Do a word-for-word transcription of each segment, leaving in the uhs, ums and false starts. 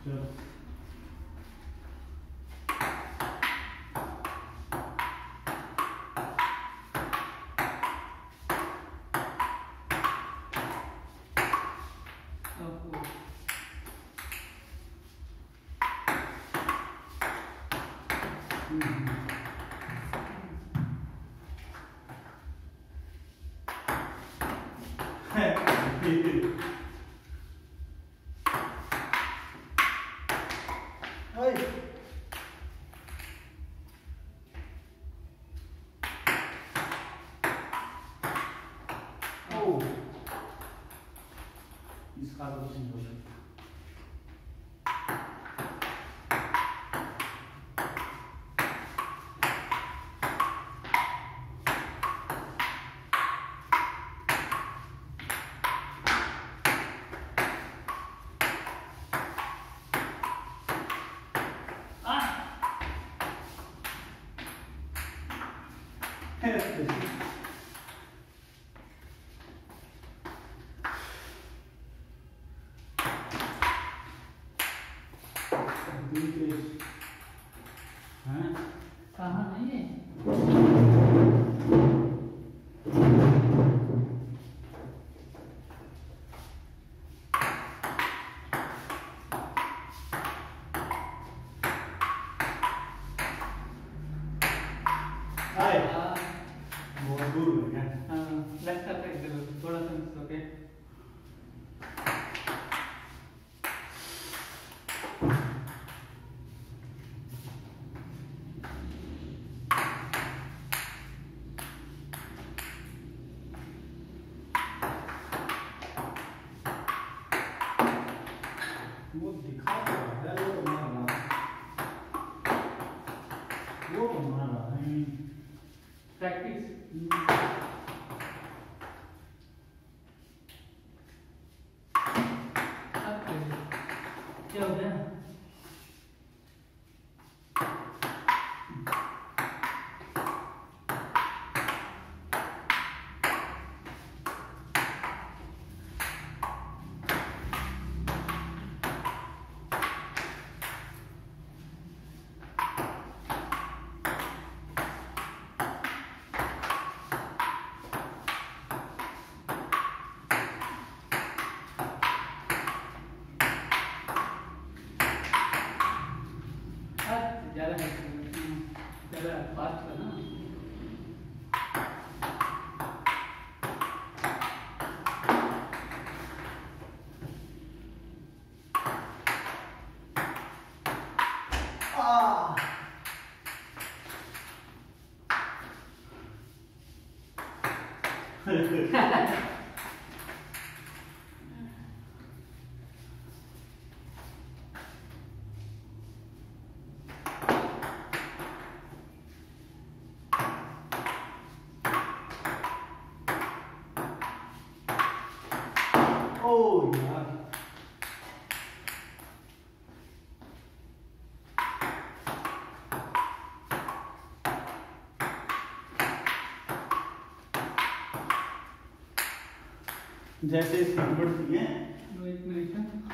चलो इसका तो कुछ नहीं हो सकता। कहाँ नहीं है? बहुत दूर हो गया। हाँ, लगता था इधर थोड़ा सा मिस हो गया। वो दिखा तो रहा है, वो तो मार रहा है, वो तो मार रहा है। प्रैक्टिस क्या हो गया? ज़्यादा है, ज़्यादा फास्ट है ना। ओ यार, जैसे बढ़ती है। एक मिनट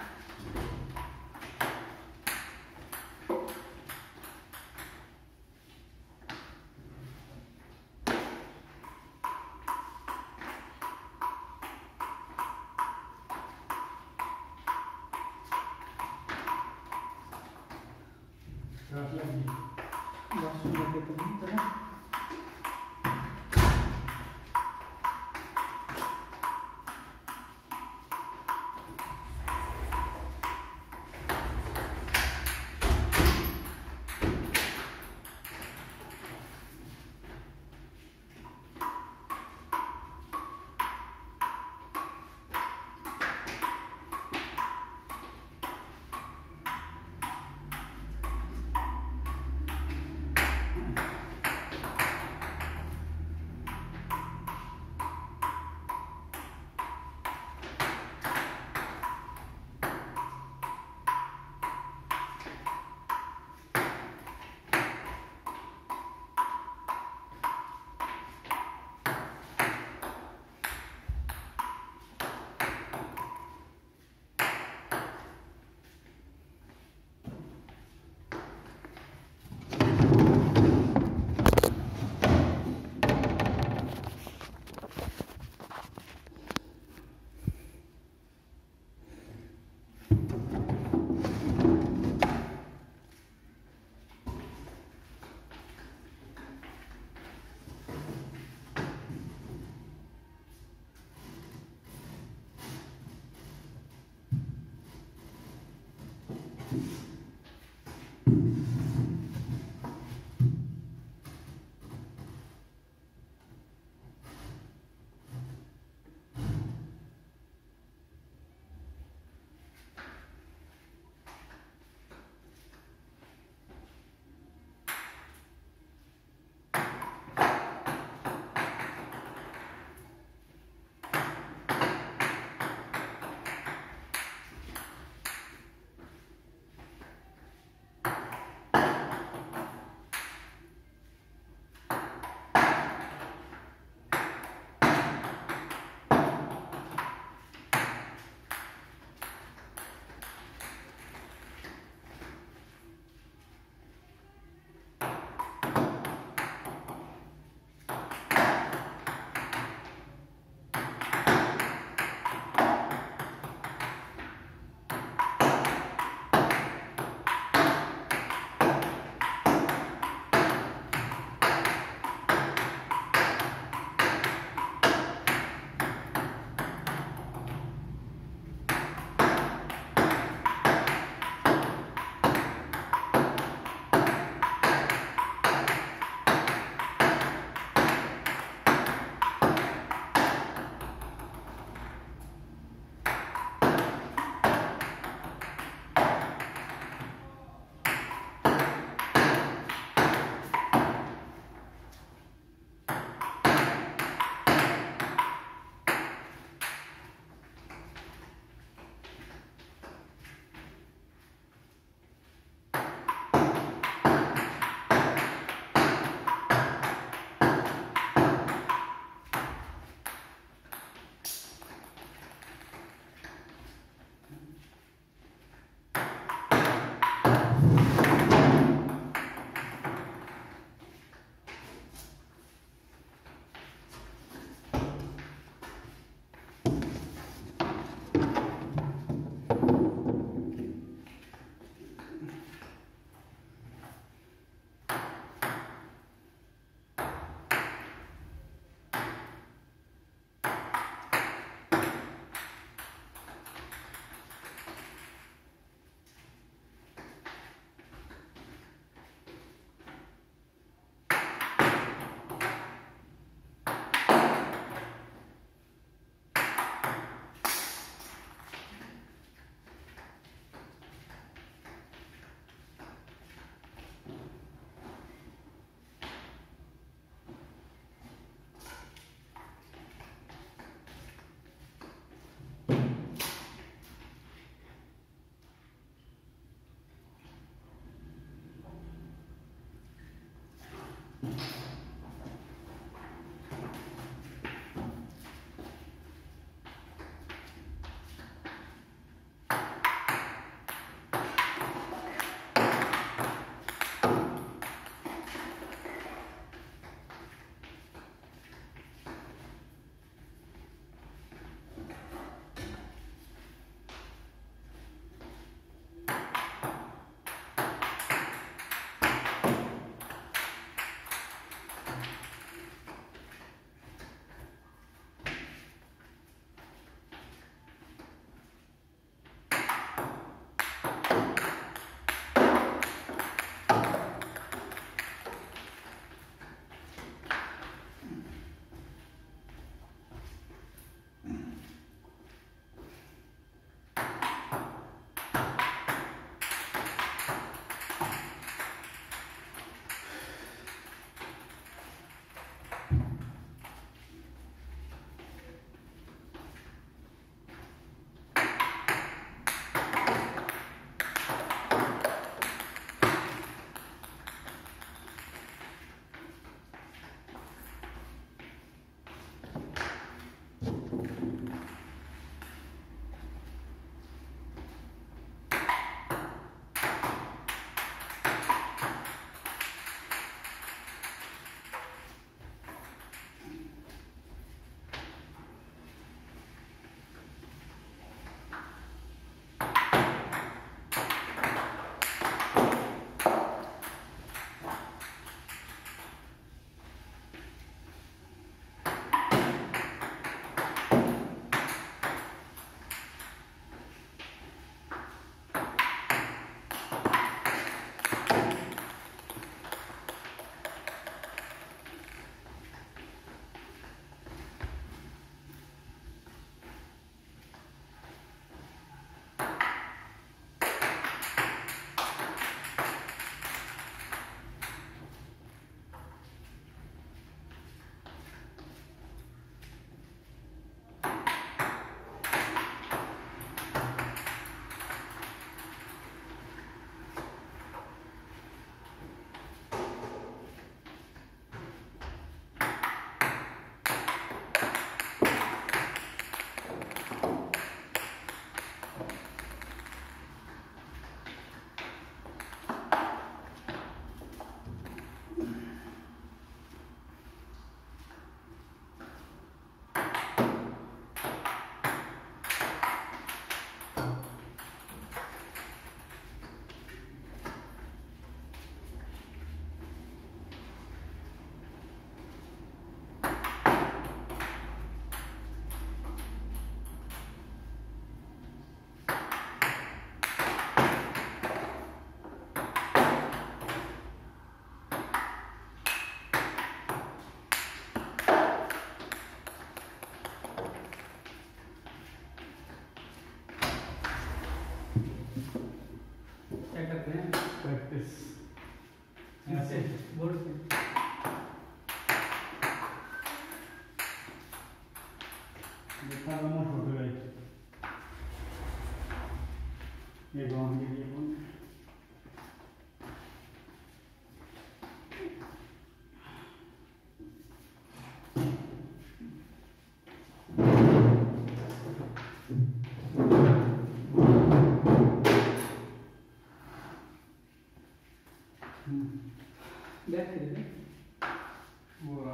ऐसे बोर्ड से देखा का मोट हो गई ये गांव के लिए कौन बैक करेंगे वो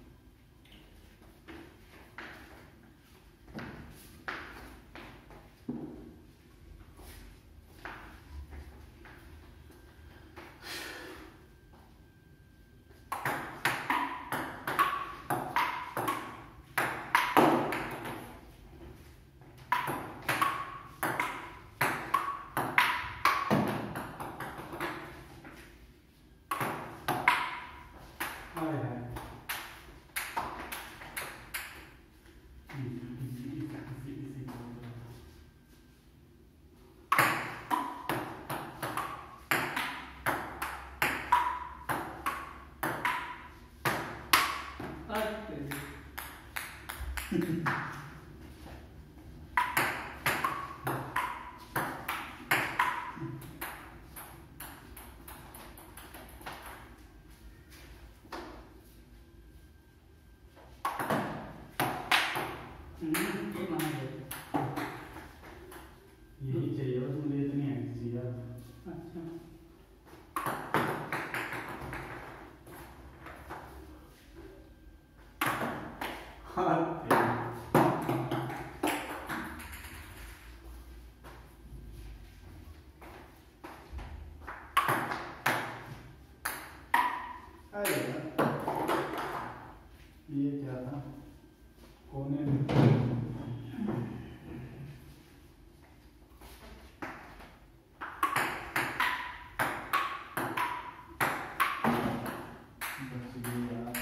ये माना है यही चाहिए बस मुझे इतनी है किसी यार अच्छा हाँ अरे ये क्या था कोने में बच गई यार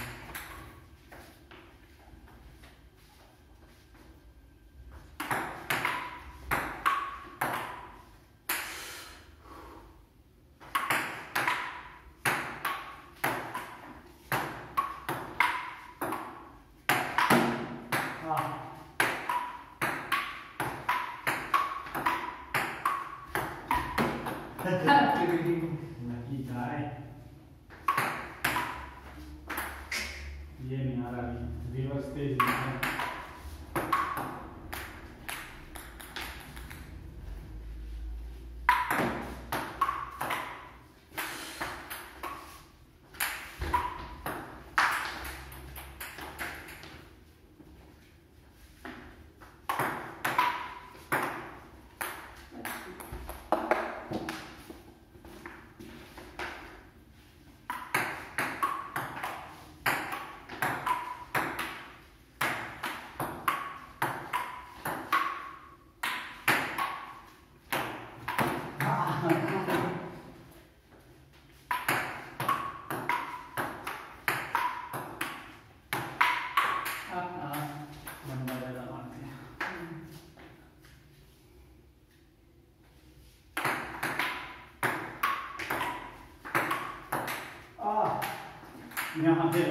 लकी गाय ये नहीं आ रहा अभी रिवर्स तेज नहीं है यहाँ पे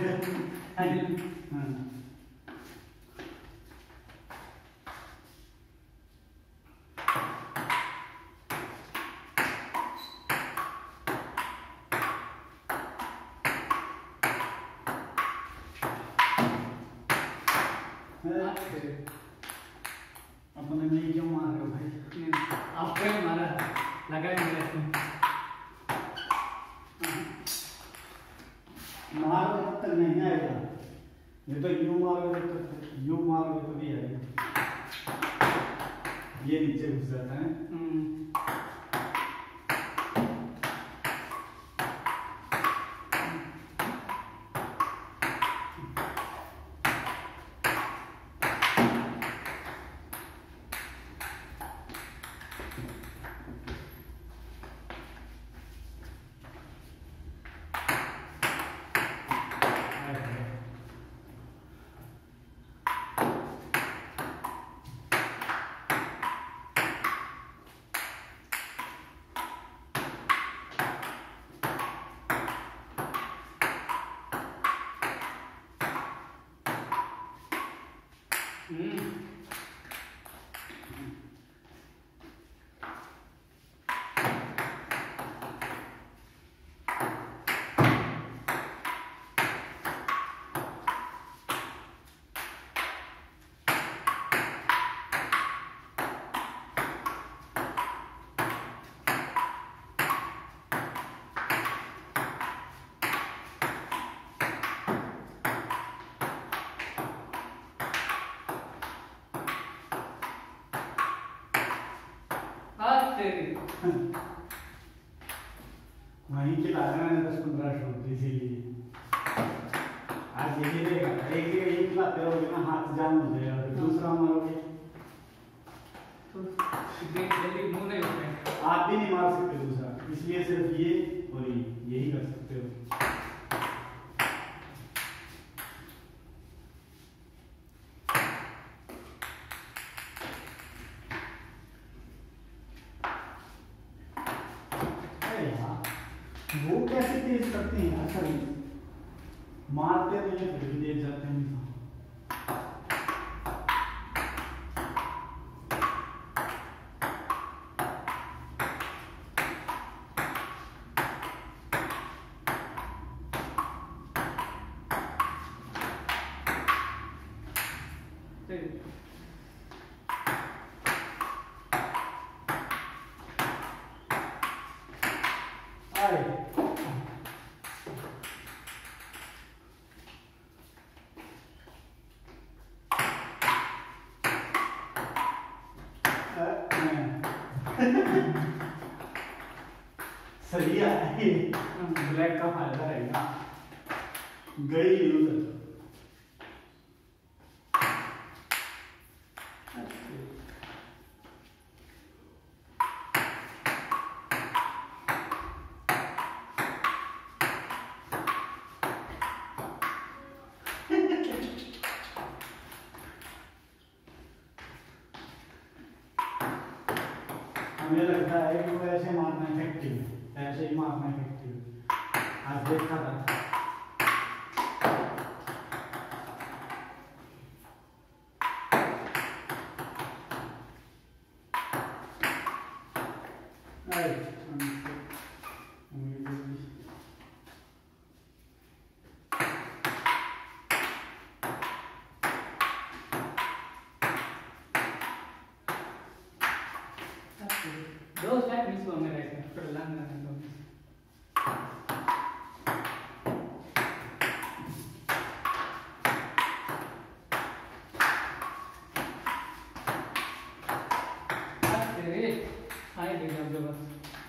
अपने नहीं क्यों मार रहे हो भाई आपको ही मारा लगा ही मेरे से मारोगे तब तक नहीं आएगा ये तो यूं मारोगे तो यूं मारोगे तो भी आएगा ये नीचे घुस जाता है तेरी वहीं खिला रहे हैं दस पंद्रह शूट इसीलिए आज यही रहेगा। एक जगह यही खिलाते रहोगे ना हाथ जाम हो जाएगा फिर दूसरा मारोगे तो जल्दी मुंह नहीं होते। आप भी नहीं मार सकते दूसरा, इसलिए सिर्फ ये और ये यही कर सकते हो। वो कैसे तेज करते हैं यार सभी, मारते तो ये फिर भी तेज जाते हैं। सही है, ब्लैक का फायदा रहेगा। गई यूज हमें लगता है कि वो ऐसे मारना इफेक्टिव है, ऐसे ही मारना इफेक्टिव है। आज देखा था दो स्टेप मिस हुआ मेरा इसमें, फिर लांग लांग दो तेरे आए दे जब जब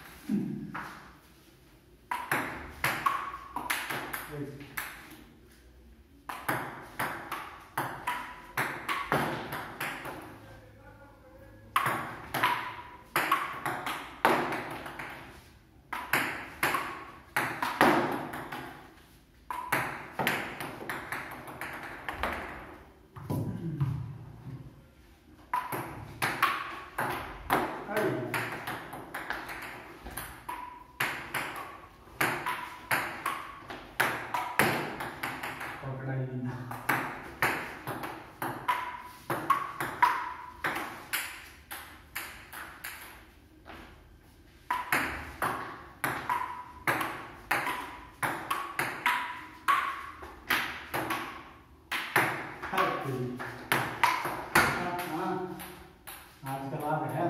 आजकल आप है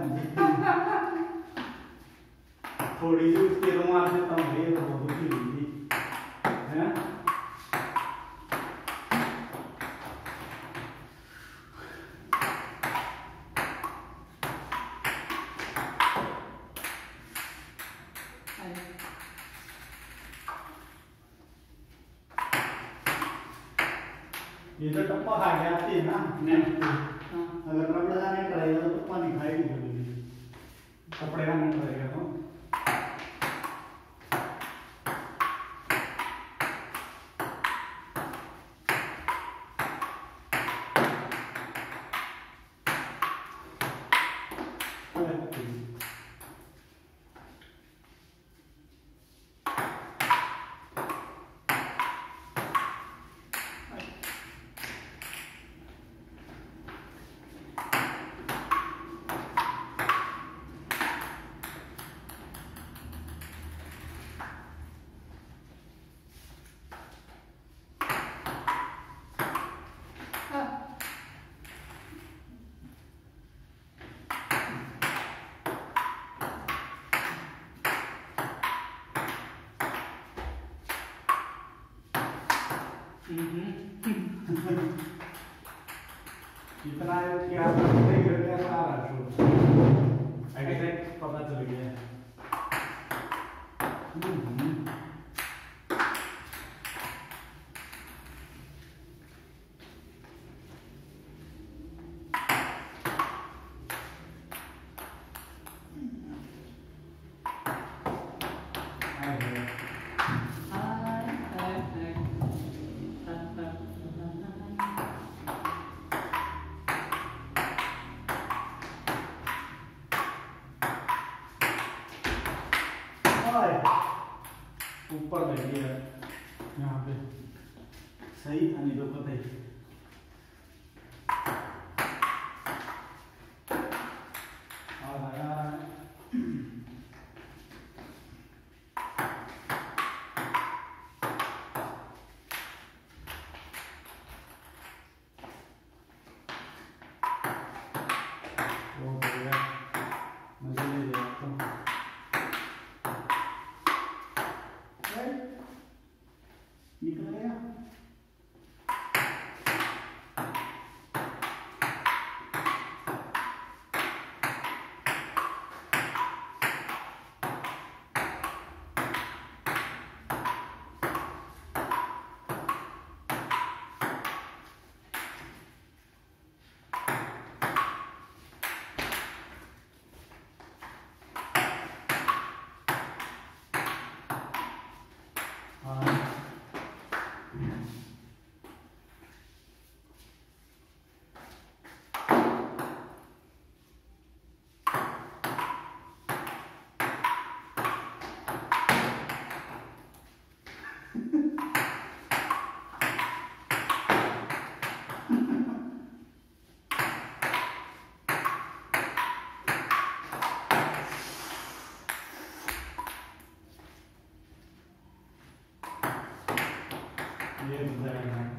थोड़ी सी उसके रुमाल से कम है तो बहुत ही हुई है। ये तो टप्पा खा के आती है ना नेट पे। अगर रबड़ का नेट रहेगा तो टप्पा नहीं खाएगी कभी, कपड़े का नेट रहेगा तो इतना क्या करते करते आ रहा है एग्जैक्ट पता चल गया। हम्म। ऊपर लगी है यहाँ पे सही था, नहीं तो पता ही। निकल गया। ये डिजाइन है।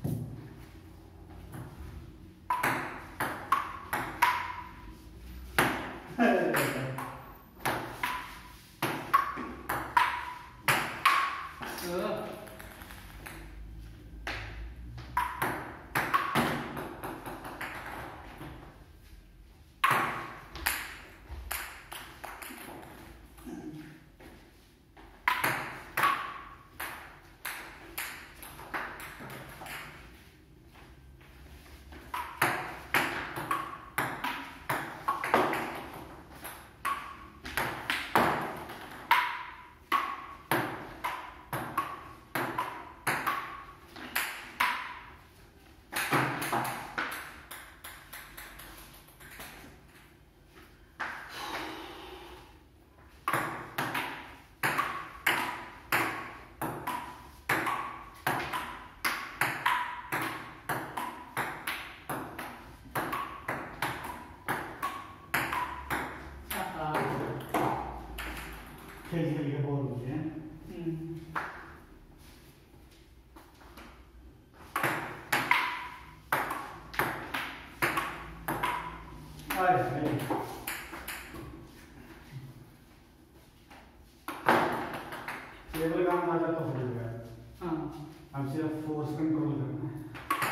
खेल खेल के बोर होते हैं। टेबल काम आ जाता हो गया। हाँ, अब सिर्फ फोर्स कंट्रोल करना है।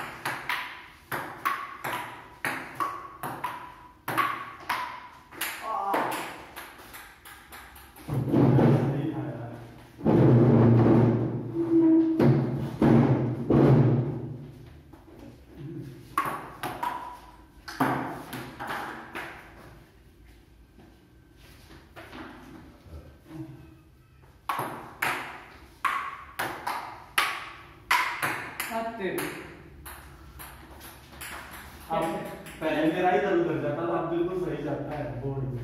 अब पहले मेरा ही इधर उधर जाता था, अब बिल्कुल सही जाता है बोर्ड में।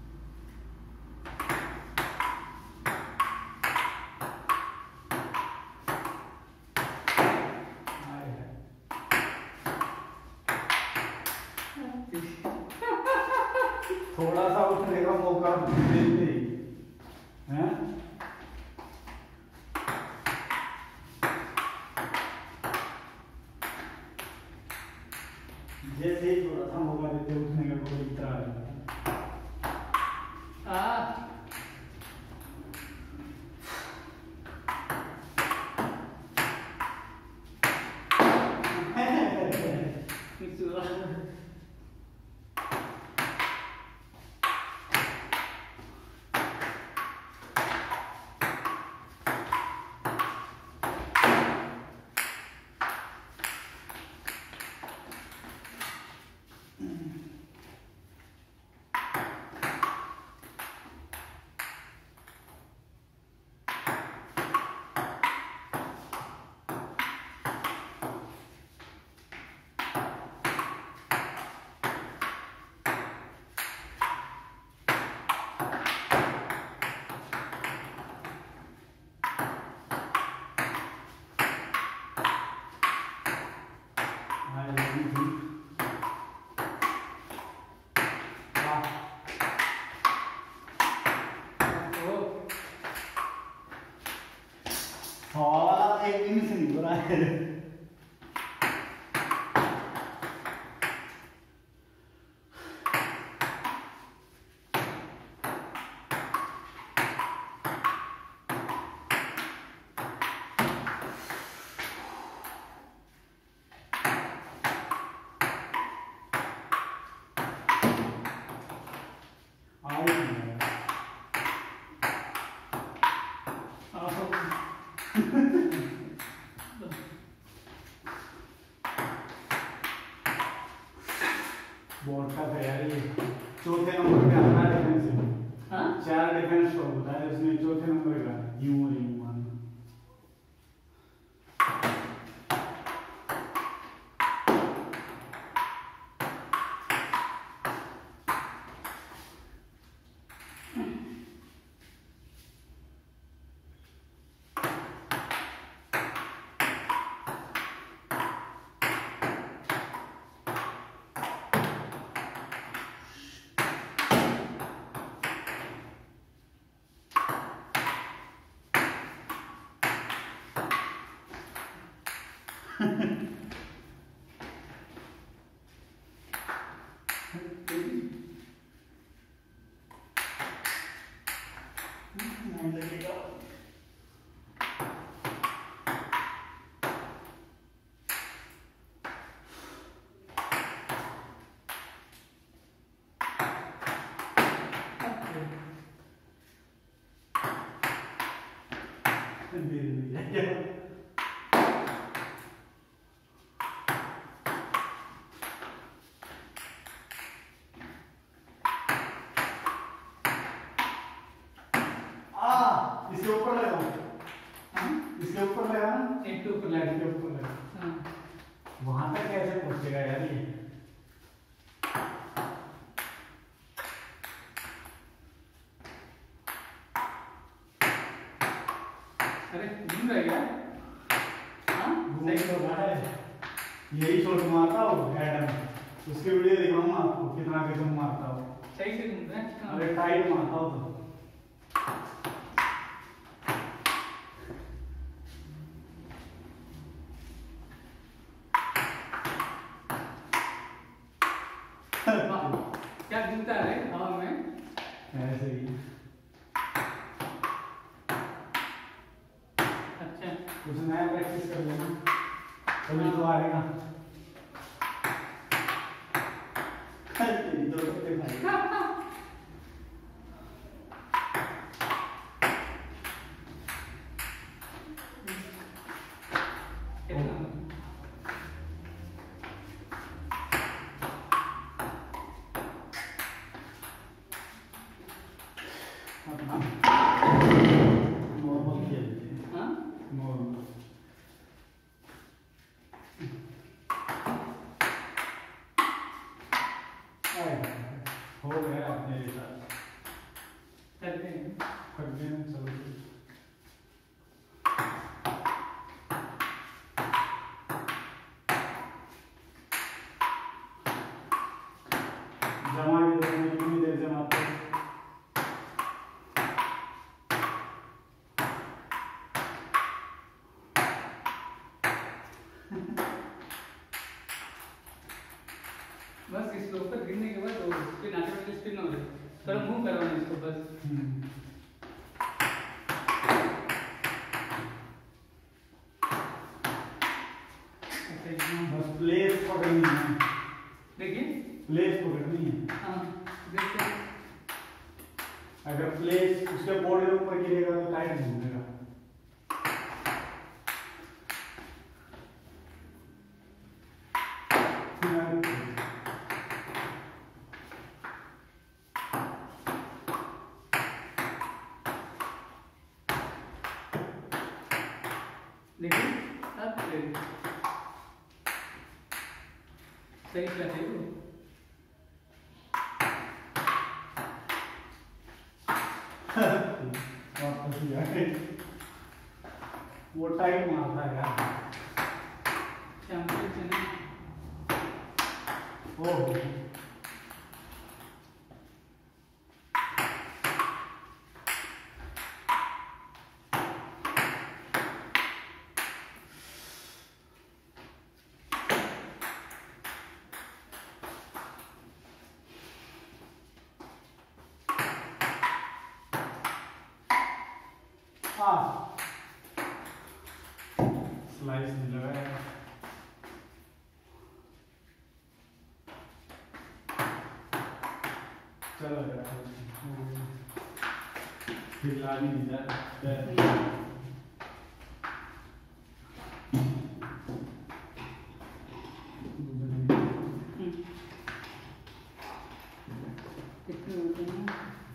थोड़ा सा उठने का मौका देते ही हैं। जैसे ही थोड़ा सा मौका देते उठने का कोई इतरा होता है। बोर्ड का तैयारी चौथे नंबर पे आता है डिफेंस। हाँ चार डिफेंस को होता है उसमें चौथे नंबर का यूं और यूं मारना। इसके ऊपर लगा इसके ऊपर लगा ना एक के ऊपर लगा इसके ऊपर लगा वहां तक कैसे पहुंचेगा यार ये। अरे घूम रहा है क्या? हाँ सही तो रहा है। यही शॉट मारता हो एडम उसकी वीडियो दिखाऊंगा आपको कितना कैसे मारता हो। सही से घूमता है। अरे टाइट मारता हो तो क्या घूमता है हवा में ऐसे ही। अच्छा कुछ नया प्रैक्टिस कर लेना कभी तो आएगा। दो टप्पे भाई नॉर्मल खेलते हैं। हाँ नॉर्मल हो गया अपने साथ करते हैं करते हैं चलो जमा के देने कितनी देर जमाते हैं। बस इसके ऊपर गिरने के बाद वो स्पिन ऑटोमेटिक स्पिन हो जाए थोड़ा मूव करवाना इसको बस। बस प्लेस पकड़नी है। देखिए प्लेस पकड़नी है। हाँ देखिए अगर प्लेस उसके बॉडी के ऊपर गिरेगा तो टाइट घूमेगा। देखिए अब सही करते हो वो टाइम मारता है यार ओह हाँ स्लाइस नहीं लगाया। चलो हिला नहीं जाता। कितने होते हैं?